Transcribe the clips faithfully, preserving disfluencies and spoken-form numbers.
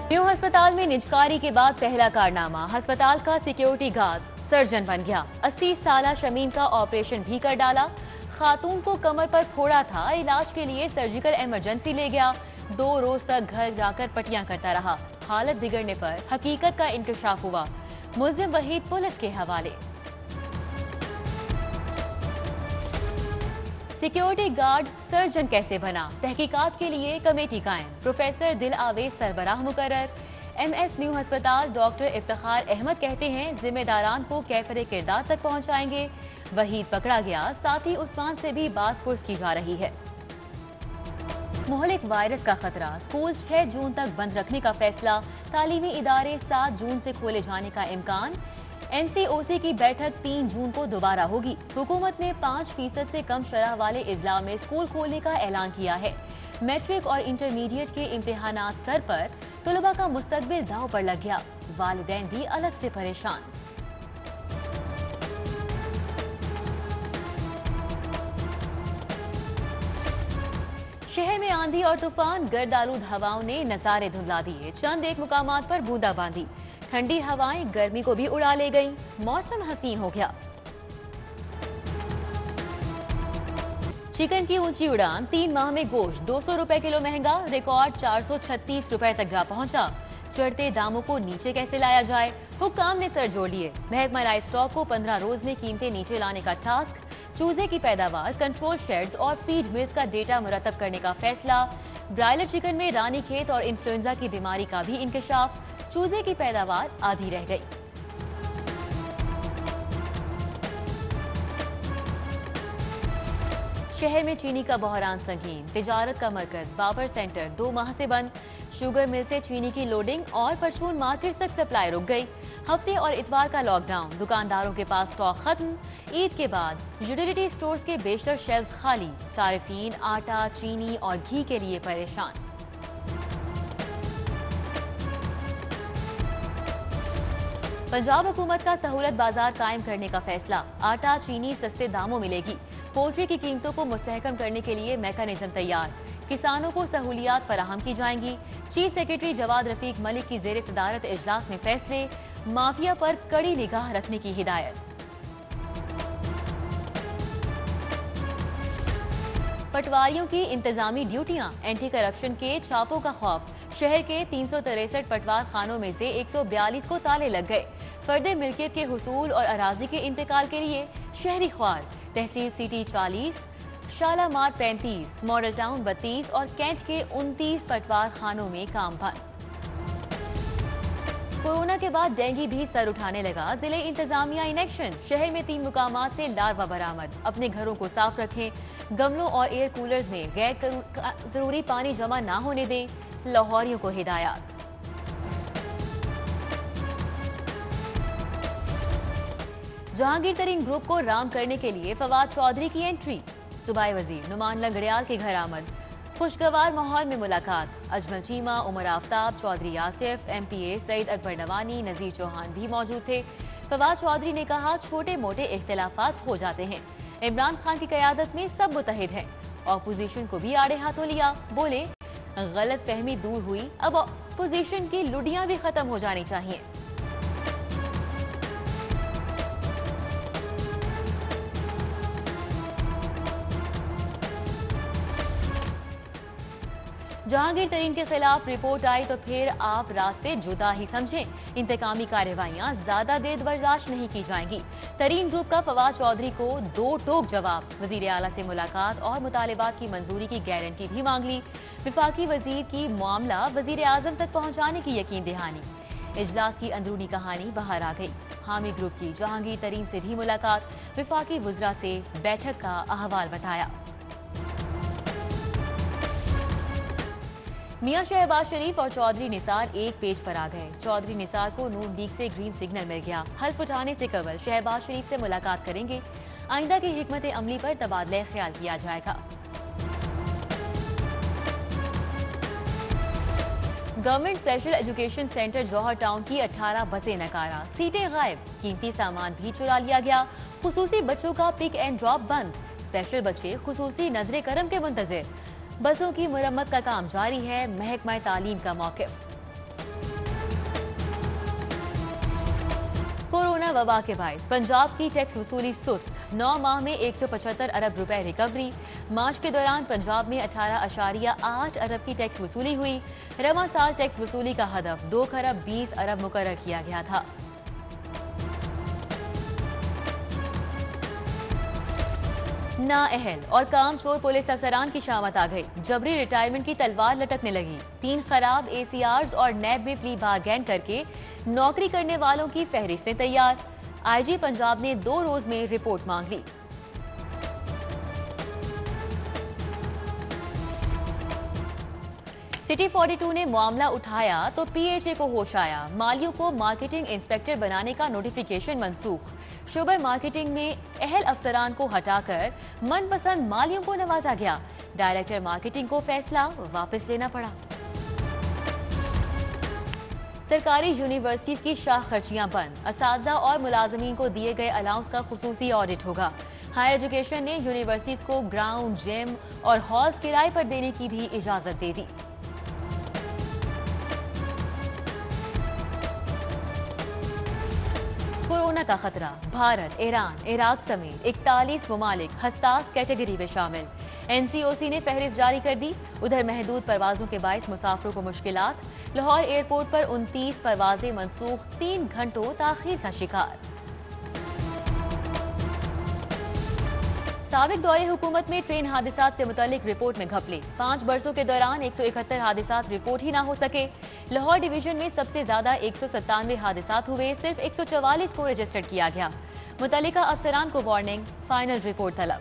New अस्पताल में निजकारी के बाद पहला कारनामा, अस्पताल का सिक्योरिटी गार्ड सर्जन बन गया। अस्सी साल शमीम का ऑपरेशन भी कर डाला। खातून को कमर पर फोड़ा था, इलाज के लिए सर्जिकल इमरजेंसी ले गया। दो रोज तक घर जाकर पटियां करता रहा। हालत बिगड़ने पर हकीकत का इंकशाफ हुआ। मुलजिम वहीद पुलिस के हवाले। सिक्योरिटी गार्ड सर्जन कैसे बना, तहकीकात के लिए कमेटी कायम। प्रोफेसर दिल आवेज सरबराह मुकर्रर। एम एस न्यू अस्पताल डॉक्टर इफ्तिखार अहमद कहते हैं जिम्मेदारान को कैफरे किरदार तक पहुंचाएंगे। वहीद पकड़ा गया, साथ ही उस्मान से भी बासपुर्स की जा रही है। मुहलिक वायरस का खतरा, स्कूल छह जून तक बंद रखने का फैसला। तालीमी इदारे सात जून से खोले जाने का इम्कान। एन सी ओ सी की बैठक तीन जून को दोबारा होगी। हुकूमत ने पाँच फीसद से कम शरह वाले इजला में स्कूल खोलने का ऐलान किया है। मैट्रिक और इंटरमीडिएट के इम्तिहानात सर पर, तुलबा का मुस्तकबिल दांव पर लग गया। वालिदैन भी अलग से परेशान। शहर में आंधी और तूफान, गर्द आलूद हवाओं ने नजारे धुंधला दिए। चंद एक मुकामात पर बूंदाबांदी। ठंडी हवाएं गर्मी को भी उड़ा ले गईं। मौसम हसीन हो गया। चिकन की ऊंची उड़ान, तीन माह में गोश्त दो सौ रुपए किलो महंगा। रिकॉर्ड चार सौ छत्तीस रुपए तक जा पहुंचा। चढ़ते दामों को नीचे कैसे लाया जाए, हुक्काम ने सर जोड़ लिए। महकमा लाइफ स्टॉक को पंद्रह रोज में कीमतें नीचे लाने का टास्क। चूजे की पैदावार, कंट्रोल शेड्स और फीड मिल्स का डेटा मुरतब करने का फैसला। ब्रायलर चिकन में रानी खेत और इन्फ्लुएंजा की बीमारी का भी इंकशाफ। चूजे की पैदावार आधी रह गई। शहर में चीनी का बहरान संगीन, तिजारत का मरकज बाबर सेंटर दो माह से बंद। शुगर मिल से चीनी की लोडिंग और परचून मार्केट तक सप्लाई रुक गई। हफ्ते और इतवार का लॉकडाउन, दुकानदारों के पास स्टॉक खत्म। ईद के बाद यूटिलिटी स्टोर्स के बेशतर शेल्फ खाली। सारिफीन आटा, चीनी और घी के लिए परेशान। पंजाब हुकूमत का सहूलत बाजार कायम करने का फैसला। आटा, चीनी सस्ते दामों मिलेगी। पोल्ट्री की कीमतों को मुस्तहकम करने के लिए मैकेनिज्म तैयार। किसानों को सहूलियात फराहम की जाएंगी। चीफ सेक्रेटरी जवाद रफीक मलिक की जेर सदारत इजलास में फैसले। माफिया पर कड़ी निगाह रखने की हिदायत। पटवारियों की इंतजामी ड्यूटियां, एंटी करप्शन के छापों का खौफ। शहर के तीन सौ तिरसठ पटवार खानों में से एक सौ बयालीस को ताले लग गए। फर्दे मिल्कियत के हुसूल और अराजी के इंतकाल के लिए शहरी ख्वार। तहसील सिटी चालीस, शालामार पैंतीस, मॉडल टाउन बत्तीस और कैंट के उनतीस पटवार खानों में काम बंद। कोरोना के बाद डेंगू भी सर उठाने लगा। जिले इंतजामिया इन एक्शन। शहर में तीन मुकामात से लार्वा बरामद। अपने घरों को साफ रखें। गमलों और एयर कूलर्स में गैर जरूरी पानी जमा ना होने दें। लाहौरियों को हिदायत। जहांगीर तरीन ग्रुप को राम करने के लिए फवाद चौधरी की एंट्री। सूबाई वजीर नुमान लंगड़ियाल के घर आमद। खुशगवार माहौल में मुलाकात। Ajmal Cheema, Umar Aftab, Chaudhry Asif, M P A Saeed Akbar Nawani, Nazir Chauhan भी मौजूद थे। फवाद चौधरी ने कहा छोटे मोटे इख्तिलाफात हो जाते हैं। इमरान खान की क़यादत में सब मुतहिद हैं। ऑपोजिशन को भी आड़े हाथों लिया। बोले गलत फहमी दूर हुई, अब ऑपोजिशन की लुडियां भी खत्म हो जानी चाहिए। जहांगीर तरीन के खिलाफ रिपोर्ट आई तो फिर आप रास्ते जुदा ही समझें। इंतकामी कार्रवाइयां ज्यादा देर बर्दाश्त नहीं की जाएंगी। तरीन ग्रुप का फवाद चौधरी को दो टोक जवाब। वजीर आला से मुलाकात और मुतालिबात की मंजूरी की गारंटी भी मांग ली। विफाकी वजीर की मामला वजीर आजम तक पहुंचाने की यकीन दहानी। इजलास की अंदरूनी कहानी बाहर आ गई। हामी ग्रुप की जहांगीर तरीन से भी मुलाकात। विफाकी वज़रा से बैठक का अहवाल बताया। मियां शहबाज शरीफ और चौधरी निसार एक पेज पर आ गए। चौधरी निसार को नून लीग से ग्रीन सिग्नल मिल गया। हल्फ उठाने से कबल शहबाज शरीफ से मुलाकात करेंगे। आइंदा की हिकमत अमली पर तबादला ख्याल किया जाएगा। Government special education centre Johar town की अठारह बसें नकारा। सीटें गायब, कीमती सामान भी चुरा लिया गया। खुसूसी बच्चों का पिक एंड ड्रॉप बंद। स्पेशल बच्चे खुसूसी नजरे करम के मुंतजिर। बसों की मुरम्मत का काम जारी है। महकमा तालीम का मौक़िफ़। कोरोना वबा के बायस पंजाब की टैक्स वसूली सुस्त। नौ माह में एक सौ पचहत्तर अरब रुपए रिकवरी। मार्च के दौरान पंजाब में अठारह अशारिया आठ अरब की टैक्स वसूली हुई। रवा साल टैक्स वसूली का हदफ दो खरब बीस अरब मुकर्रर किया गया था। नाअहल और कामचोर पुलिस अफसरान की शामत आ गई। जबरी रिटायरमेंट की तलवार लटकने लगी। तीन खराब ए सी आर्स और नैब में प्ली बारगेन करके नौकरी करने वालों की फहरिस्तें तैयार। आई जी पंजाब ने दो रोज में रिपोर्ट मांग ली। सिटी बयालीस ने मामला उठाया तो पी एच ए को होश आया। मालियों को मार्केटिंग इंस्पेक्टर बनाने का नोटिफिकेशन मंसूख। शुबर मार्केटिंग में अहल अफसरान को हटाकर मनपसंद मालियों को नवाजा गया। डायरेक्टर मार्केटिंग को फैसला वापस लेना पड़ा। सरकारी यूनिवर्सिटीज की शाह खर्चियां बंद। असातिज़ा और मुलाजमीन को दिए गए अलाउंस का खुसूसी ऑडिट होगा। हायर एजुकेशन ने यूनिवर्सिटीज को ग्राउंड, जिम और हॉल्स किराए पर देने की भी इजाजत दे दी। कोरोना का खतरा। भारत, ईरान, इराक समेत इकतालीस ममालिक हसास कैटेगरी में शामिल। एन सी ओ सी ने फहरिस्त जारी कर दी। उधर महदूद परवाजों के बायस मुसाफिरों को मुश्किलात। लाहौर एयरपोर्ट पर उनतीस परवाजें मनसूख। तीन घंटों ताखीर का शिकार। साबिक दौरे हुकूमत में ट्रेन हादसात से मुतालिक रिपोर्ट में घपले। पांच बरसों के दौरान एक सौ इकहत्तर हादसात रिपोर्ट ही ना हो सके। लाहौर डिवीजन में सबसे ज्यादा एक सौ सत्तानवे हादसात हुए। सिर्फ एक सौ चवालीस को रजिस्टर्ड किया गया। मुतल्लिका अफसरान को वार्निंग, फाइनल रिपोर्ट तलब।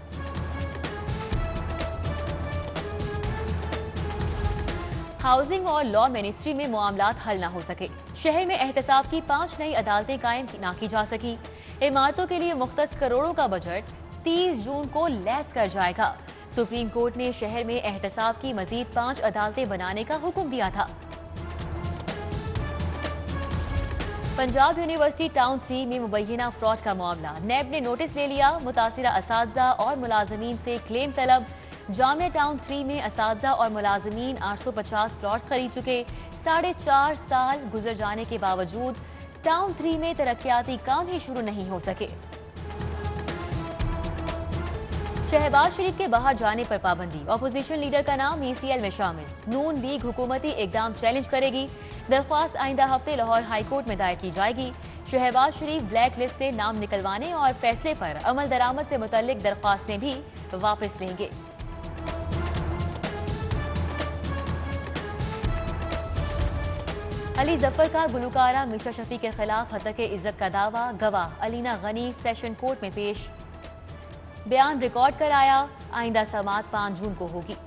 हाउसिंग और लॉ मिनिस्ट्री में मामलात हल ना हो सके। शहर में एहतसाब की पांच नई अदालतें कायम ना की जा सकी। इमारतों के लिए मुख्तस करोड़ों का बजट तीस जून को लैप्स कर जाएगा। सुप्रीम कोर्ट ने शहर में एहतसाब की मजीद पांच अदालतें बनाने का हुक्म दिया था। पंजाब यूनिवर्सिटी टाउन थ्री में मुबैना फ्रॉड का मामला। नैब ने नोटिस ले लिया। मुतासिरा असातिज़ा और मुलाजमीन से क्लेम तलब। जामिया टाउन थ्री में असातिज़ा और मुलाजमीन आठ सौ पचास प्लॉट्स खरीद चुके। साढ़े चार साल गुजर जाने के बावजूद टाउन थ्री में तरक्याती काम ही शुरू नहीं हो सके। शहबाज शरीफ के बाहर जाने पर पाबंदी। ऑपोजिशन लीडर का नाम ई सी एल में शामिल। नून लीग हुकूमती इकदाम चैलेंज करेगी। दरख्वास्त आइंदा हफ्ते लाहौर हाईकोर्ट में दायर की जाएगी। शहबाज शरीफ ब्लैक लिस्ट से नाम निकलवाने और फैसले पर अमल दरामद से मुतल्लिक दरख्वास्तें भी वापस लेंगे। अली जफर का गुलकारा मीशा शफी के खिलाफ हत्या के इज्जत का दावा। गवाह अलीना गनी सेशन कोर्ट में पेश। बयान रिकॉर्ड कराया। आइंदा समाअत पांच जून को होगी।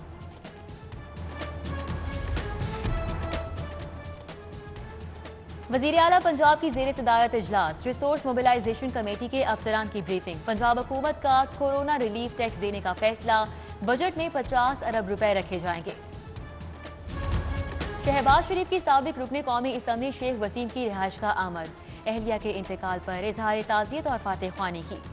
वजीर आला पंजाब की जेर सदारत इजलास। रिसोर्स मोबिलाइजेशन कमेटी के अफसरान की ब्रीफिंग। पंजाब हुकूमत का कोरोना रिलीफ टैक्स देने का फैसला। बजट में पचास अरब रुपए रखे जाएंगे। शहबाज शरीफ की साबिक रुकने कौमी असम्बली शेख वसीम की रिहाइश का आमद। अहलिया के इंतकाल पर इजहार ताज़ियत और फातह ख्वानी की।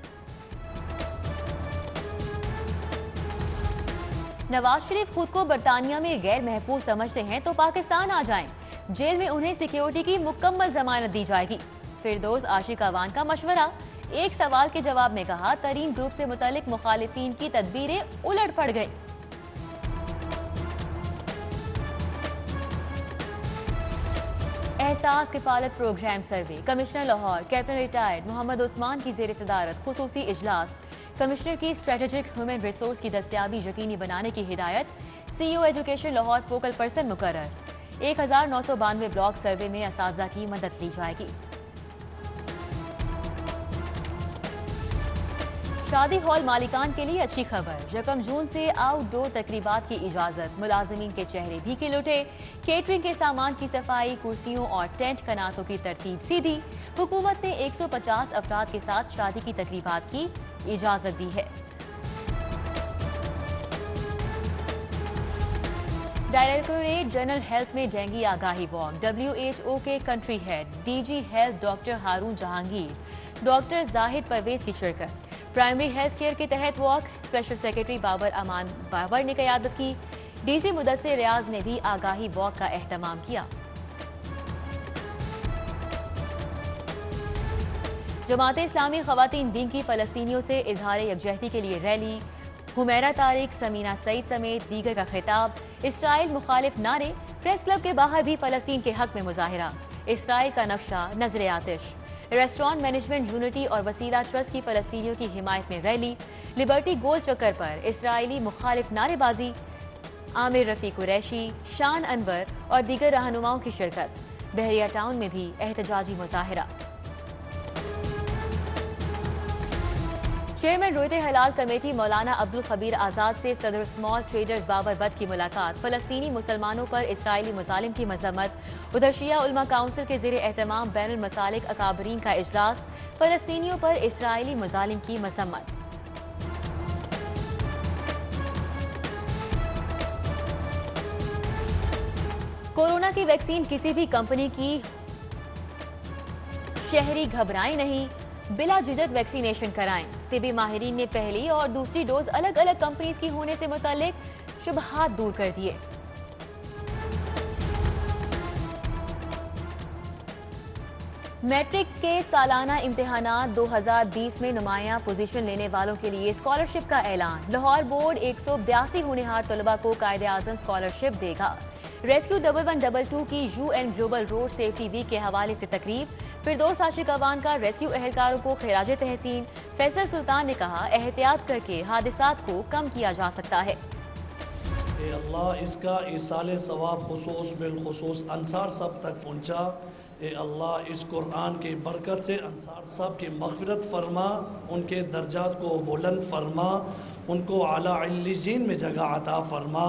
नवाज शरीफ खुद को बरतानिया में गैर महफूज समझते हैं तो पाकिस्तान आ जाएं। जेल में उन्हें सिक्योरिटी की मुकम्मल जमानत दी जाएगी। फिरदौस आशिक अवान का मशवरा। एक सवाल के जवाब में कहा, तरीन ग्रुप से मुतालिक मुखालिफिन की तदबीरें उलट पड़ गई। Ehsaas Kafalat programme survey. Commissioner Lahore captain retired Mohammad Usman की जेर सदारत खुसूसी इजलास। कमिश्नर की स्ट्रेटेजिक ह्यूमन रिसोर्स की दस्तियाबी यकीनी बनाने की हिदायत। C O education Lahore focal person मुकर्रर। एक हजार नौ सौ बानवे ब्लॉक सर्वे में असातिज़ा की मदद ली जाएगी। शादी हॉल मालिकान के लिए अच्छी खबर। यकम जून से आउटडोर तकरीबात की इजाजत। मुलाजमीन के चेहरे भी खिल उठे। केटरिंग के सामान की सफाई, कुर्सियों और टेंट कनातों की तरतीब सीधी। हुकूमत ने एक सौ पचास अफराद के साथ शादी की तकरीबात की इजाजत दी है। डायरेक्टोरेट जनरल हेल्थ में डेंगू आगाही वॉक। डब्ल्यू एच ओ के country head D G health doctor Haroon Jahangir, doctor Zahid Pervez की शिरकत। प्राइमरी हेल्थ केयर के तहत walk. Special secretary Babar Aman Babar ने क़यादत की। डी सी मुदस्सिर रियाज ने भी आगाही वॉक का एहतमाम किया। जमात इस्लामी खवातीन विंग की फलस्तीनियों से इजहार यकजहती के लिए रैली, हुमैरा तारिक, समीना सईद समेत दीगर का खिताब, इसराइल मुखालिफ नारे, प्रेस क्लब के बाहर भी फलस्तीन के हक में मुजाहिरा, इसराइल का नक्शा नजर आतिश, रेस्टोरेंट मैनेजमेंट यूनिटी और वसीला ट्रस्ट की फलस्तीनियों की हिमायत में रैली, लिबर्टी गोल चक्कर पर इसराइली मुखालिफ नारेबाजी, आमिर रफी कुरैशी, शान अनवर और दीगर रहनुमाओं की शिरकत, बहरिया टाउन में भी एहतजाजी मुजाहिरा। चेयरमैन रोयते हलाल कमेटी मौलाना अब्दुल खबीर आज़ाद से सदर स्मॉल ट्रेडर्स बाबर भट्ट की मुलाकात, फलस्तीनी मुसलमानों पर इसराइली मुजालिम की मजम्मत। उधर शिया उलमा काउंसिल के ज़ेर एहतमाम बैनुल मसालिक अकाबरीन का इजलास, फलस्तीनियों पर इसराइली मुजालिम की मजम्मत। कोरोना की वैक्सीन किसी भी कंपनी की, शहरी घबराएं नहीं, बिला झिझक वैक्सीनेशन कराएं। तिबी माहिरीन ने पहली और दूसरी डोज अलग अलग कंपनीज की होने से मुतालिक शुबहात दूर कर दिए। मैट्रिक के सालाना इम्तिहानात दो हज़ार बीस में नुमाया पोजीशन लेने वालों के लिए स्कॉलरशिप का ऐलान। लाहौर बोर्ड एक सौ बयासी होनहार तलबा को कायदे आजम स्कॉलरशिप देगा। Rescue double one double two की U N global road safety week के हवाले से तकरीब, फिरदौस आशिक अवान का रेस्क्यू एहलकारों को खिराज तहसीन। फैसल सुल्तान ने कहा, एहतियात करके हादिसात को कम किया जा सकता है। अल्लाह इसका इसाले सवाब खुसूस बिलखुसूस अंसार सब तक पहुँचा। ए अल्लाह इस कुरान की बरकत से अंसार साहब की मग़फ़िरत फरमा, उनके दर्जात को बुलंद फरमा, उनको आला इल्लियीन में जगह अता फरमा।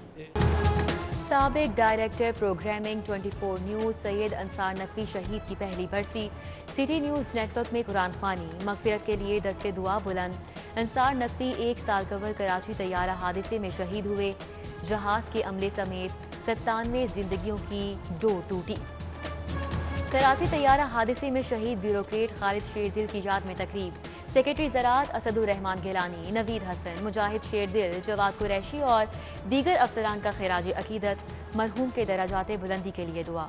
साबिक डायरेक्टर प्रोग्रामिंग चौबीस न्यूज़ सैयद अंसार नकवी शहीद की पहली बरसी। सिटी न्यूज़ नेटवर्क में कुरान ख़वानी, मग़फ़िरत के लिए दस्ते दुआ बुलंद। अंसार नकवी एक साल कबल कराची तैयारा हादसे में शहीद हुए। जहाज़ के अमले समेत सत्तानवे जिंदगियों की डोर टूटी। कराची तैयारा हादसे में शहीद ब्यूरोक्रेट खालिद शेरदिल की याद में तकरीब। सेक्रेटरी ज़राअत असदुर रहमान गिलानी, नवीद हसन, मुजाहिद शेरदिल, जवाद कुरैशी और दीगर अफसरान का खिराज अकीदत। मरहूम के दराजाते बुलंदी के लिए दुआ।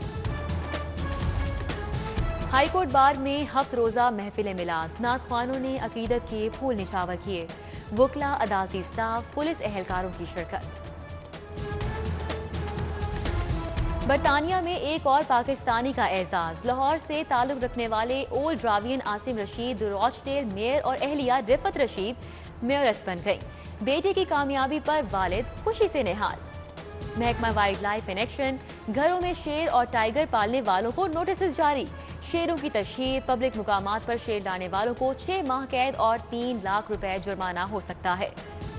हाईकोर्ट बार में हफ्त रोज़ा महफिल मिलाद, नात ख्वानों ने अकीदत के फूल निछावर किए। वकला, अदालती स्टाफ, पुलिस एहलकारों की शिरकत। बरतानिया में एक और पाकिस्तानी का एजाज। लाहौर से ताल्लुक रखने वाले ओल्ड ड्रावियन आसिम रशीद रॉचडेल मेयर और अहलिया रिफत रशीद मेयरस बन गई। बेटे की कामयाबी पर वालिद खुशी से निहाल। महकमा वाइल्ड लाइफ इन एक्शन, घरों में शेर और टाइगर पालने वालों को नोटिस जारी। शेरों की तशहीर, पब्लिक मुकामात पर शेर लाने वालों को छह माह कैद और तीन लाख रुपए जुर्माना हो सकता है।